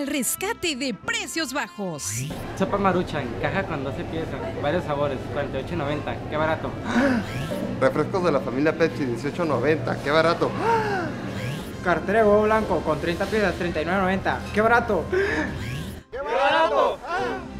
al rescate de precios bajos. Sopa Maruchan, caja con 12 piezas, varios sabores, 48.90, qué barato. Refrescos de la familia Pepsi, 18.90, qué barato. Cartera de huevo blanco con 30 piezas, 39.90, qué barato. ¡Qué barato!